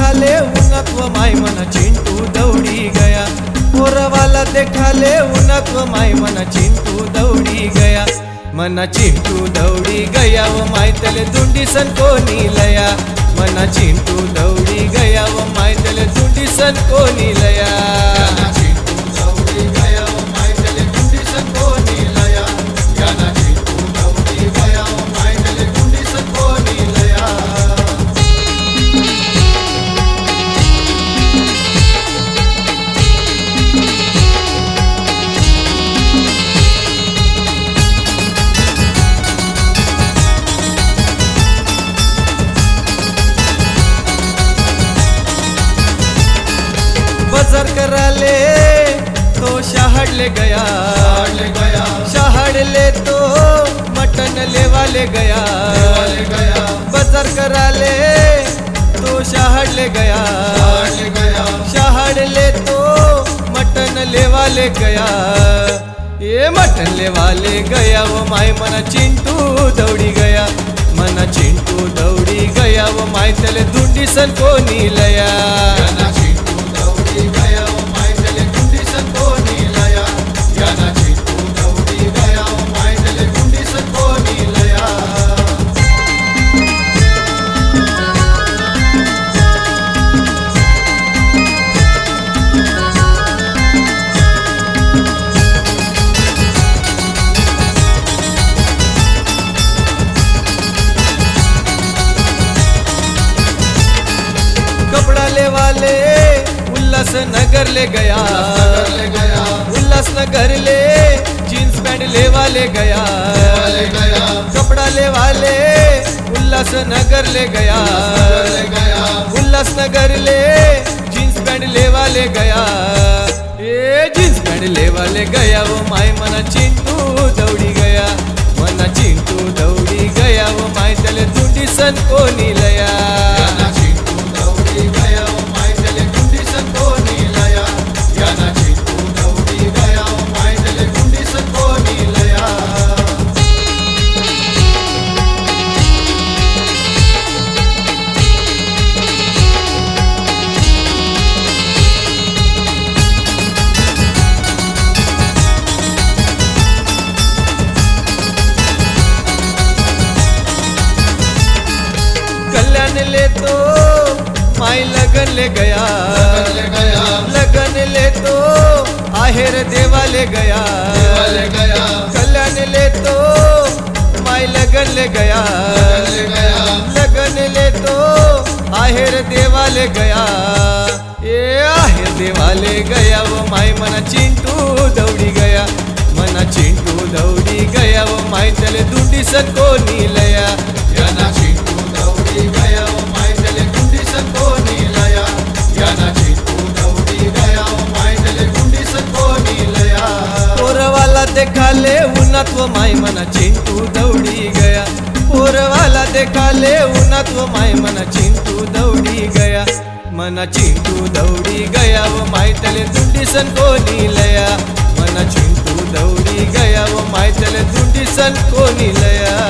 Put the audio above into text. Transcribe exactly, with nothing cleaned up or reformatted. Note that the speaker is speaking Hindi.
देखा ले उनक व माई मन चिंटू दौड़ी गया। पोरा वाला देखा ले उनक व माई मन चिंटू दौड़ी गया। मन चिंटू दौड़ी गया वो माई तले दुंडी सन को नी लया। मन चिंटू दौड़ी गया वो माई तले दुंडी सन को नी लया। चिंटू दौड़ी गया वो माई तले दुंडी सन को नी लया। चिंटू दौड़ी गया वो माई तले दुंडी सन को नी लया। बजर करा ले तो शहर ले गया। ले गया शहर ले तो मटन लेवा ले गया। ले गया बजर करा ले तो शहर ले गया। ले गया शहर ले तो मटन लेवा ले गया। ये मटन लेवा ले गया वो माई मन चिंटू दौड़ी गया। मन चिंटू दौड़ी गया वो माई तले दुंडी सन को नी लया। गया वो माई तले दुंडी सन को नी लया। जाना चिंटू दौड़ी गया वो माई तले दुंडी सन को नी लया। कपड़ा ले वाले उल्लास नगर ले गया। ले गया उल्लास नगर ले जींस पैंट ले वाले गया। ले गया कपड़ा ले वाले उल्लास नगर ले गया। ले गया उल्लास नगर ले जींस पैंट ले वाले गया। ये जींस पैंट ले वाले गया वो माई मन चिंटू दौड़ी गया। मन चिंटू दौड़ी गया वो माई तले दुंडी सन को नी लया। चिंटू दौड़ी गया वो माई तले दुंडी सन को नी लया। चिंटू दौड़ी गया वो माई तले दुंडी सन को नी लया। कल्याण ले तो माई लगन ले गया। ले गया लगन ले तो आहेर देवा ले गया। ले गया कल्याण ले तो माई लगन ले गया। ले गया लगन ले तो आहेर देवा ले गया। ये आहेर देवा ले गया वो माई मन चिंटू दौड़ी गया। मन चिंटू दौड़ी गया वो माई तले दुंडी सन को नी लया। चिंटू दौड़ी गया वो माई तले दुंडी सन को नी लया। चिंटू दौड़ी गया वो माई तले दुंडी सन को नी लया। पोर वाला देखा ले उनक वो माई मन चिंटू दौड़ी गया। पोर वाला देखा ले उनक वो माई मन चिंटू दौड़ी गया। मन चिंटू दौड़ी गया वो माई तले दुंडी सन को नी लया। मन चिंटू दौड़ी गया वो माई तले दुंडी सन को नी लया।